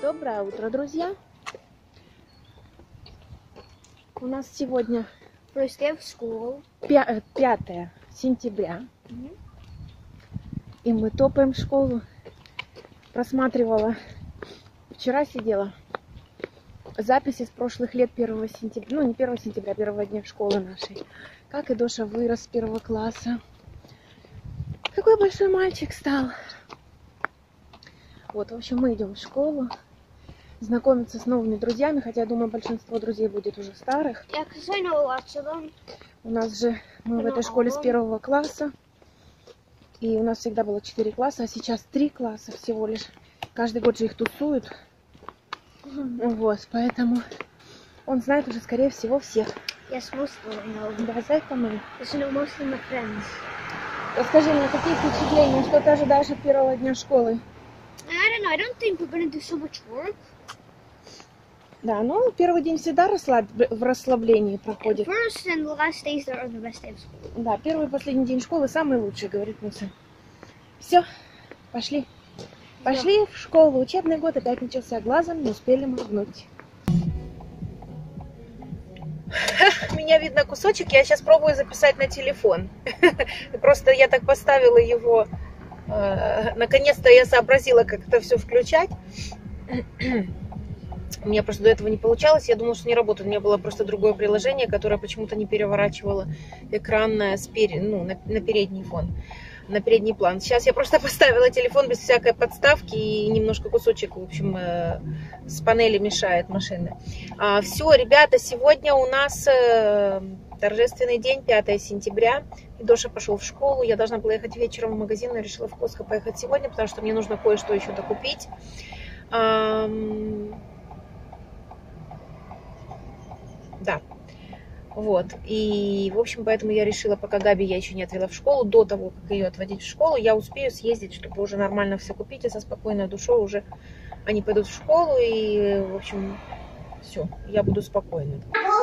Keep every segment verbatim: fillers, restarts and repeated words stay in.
Доброе утро, друзья! У нас сегодня First day of school. пятое сентября. Mm-hmm. И мы топаем в школу. Просматривала, вчера сидела записи с прошлых лет первого сентября. Ну, не первого сентября, а первого дня школы нашей. Как и Доша вырос с первого класса. Какой большой мальчик стал. Вот, в общем, мы идем в школу. Знакомиться с новыми друзьями, хотя, я думаю, большинство друзей будет уже старых. Yeah, 'cause I know lots of them. У нас же, мы I в этой школе с первого класса, и у нас всегда было четыре класса, а сейчас три класса всего лишь. Каждый год же их тусуют. Mm-hmm. Вот, поэтому он знает уже, скорее всего, всех. Yes, most of them I know. Да, зайка моя. Yes, I know most of my friends. Расскажи мне, какие впечатления, что ты ожидаешь от первого дня школы? I don't know, I don't think we're gonna do so much work. Да, ну первый день всегда расслаб... в расслаблении проходит. First and the last days are the best day of school. Да, первый и последний день школы самый лучший, говорит Муся. Все, пошли. Пошли yeah. в школу. Учебный год опять начался, глазом не успели моргнуть. Меня видно кусочек, я сейчас пробую записать на телефон. Просто я так поставила его. Наконец-то я сообразила, как это все включать. У меня просто до этого не получалось, я думала, что не работает. У меня было просто другое приложение, которое почему-то не переворачивало экран спер... ну, на, на передний фон, на передний план. Сейчас я просто поставила телефон без всякой подставки и немножко кусочек, в общем, э, с панели мешает машины. А, все, ребята, сегодня у нас э, торжественный день, пятое сентября. И Доша пошел в школу. Я должна была ехать вечером в магазин, но решила в Костко поехать сегодня, потому что мне нужно кое-что еще докупить. А, Да, вот, и, в общем, поэтому я решила, пока Габи я еще не отвела в школу, до того, как ее отводить в школу, я успею съездить, чтобы уже нормально все купить, и со спокойной душой уже они пойдут в школу, и, в общем, все, я буду спокойна.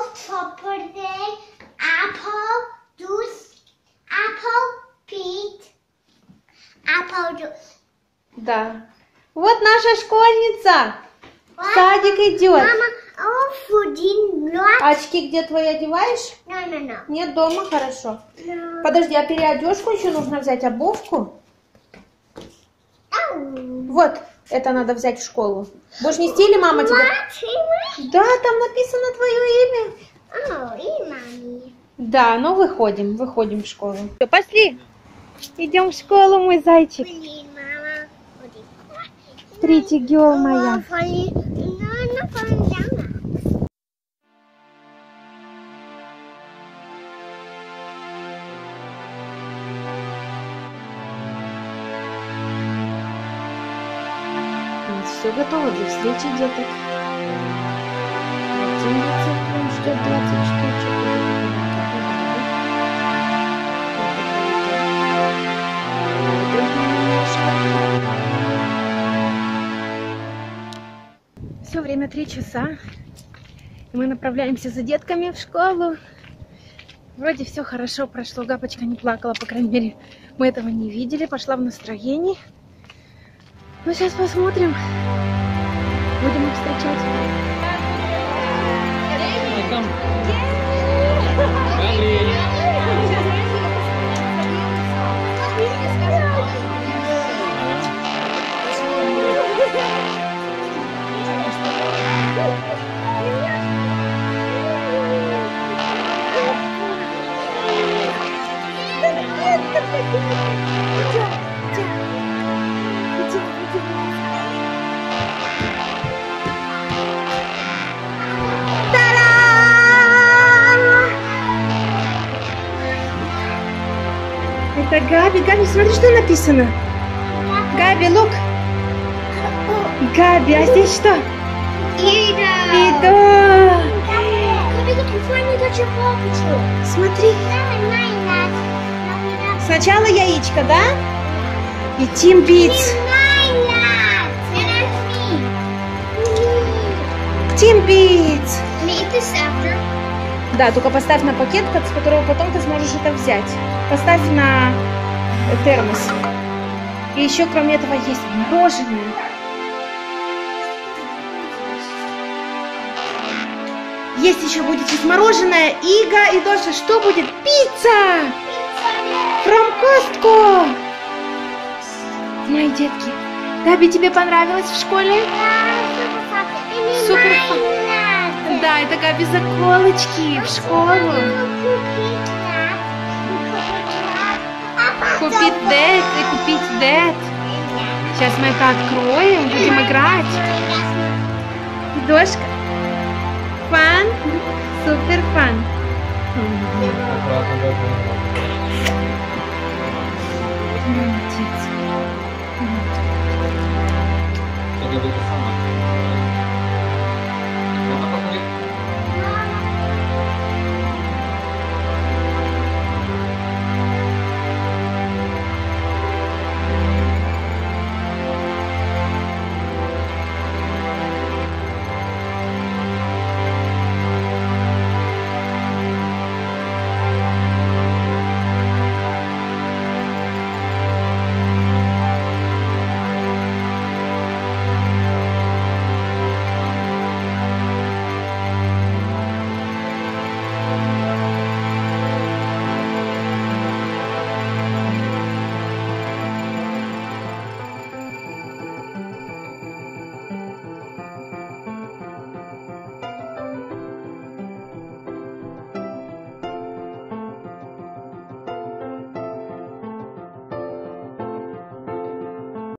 Да, вот наша школьница, в садик идет. Очки где твои одеваешь? No, no, no. Нет, дома, хорошо. No. Подожди, а переодежку еще нужно взять, обувку? Oh. Вот, это надо взять в школу. Будешь нести или мама тебе? Да, там написано твое имя. Oh, и маме. Да, ну выходим, выходим в школу. Все, пошли. Идем в школу, мой зайчик. Блин, мама. Pretty girl моя. Все готово для встречи деток. Гостиница ждет двадцать штучек. Все, время три часа. И мы направляемся за детками в школу. Вроде все хорошо прошло. Гапочка не плакала, по крайней мере, мы этого не видели. Пошла в настроении. Ну, сейчас посмотрим. Будем их встречать. Это Габи. Габи, смотри, что написано. Габи, look. Габи, а здесь что? Ида. Ида. Габи, смотри. Сначала яичко, да? И Тим Битс. Тим Битс. Да, только поставь на пакет, с которого потом ты сможешь это взять. Поставь на термос. И еще кроме этого есть мороженое. Есть еще будет здесь мороженое. Ига и Доша, что будет? Пицца! From Costco! Мои детки, Габи, тебе понравилось в школе? Супер. Да, это Габи заколочки в школу. Купить дет и купить дет. Сейчас мы это откроем, будем играть. Дошка. Фан. Супер фан.